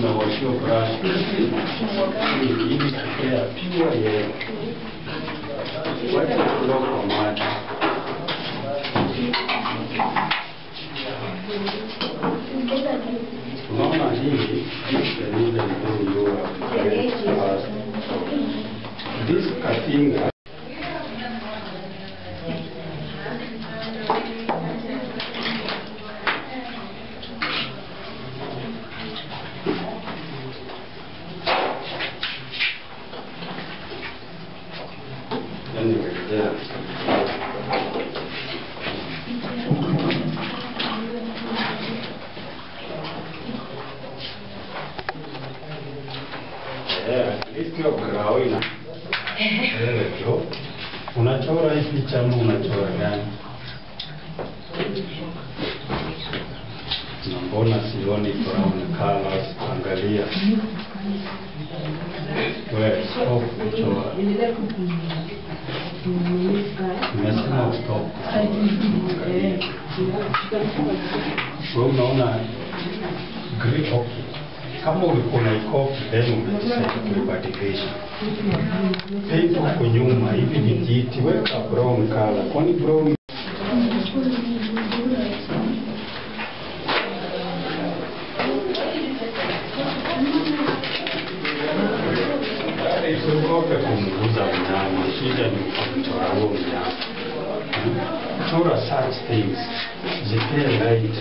unawashia brush. Hivi tokea pure yeye. Wacha kulo kwa maji. Unaona hii this cutting anyway, yeah. Hiyo grau ina jo unachora hivi chama unachora gani? Na mbona sioni brown colors? Angalia wewe stop kuchora, nimesema stop. Wewe unaona green okay. Kama ulikuwa na ikopi then umesema kuibadilisha. Paint huko nyuma hivi vijiti weka brown color. Kwani brown usiogope kumguza mnyama, shida ni kuchora huo mnyama. Chora such things, zipee light.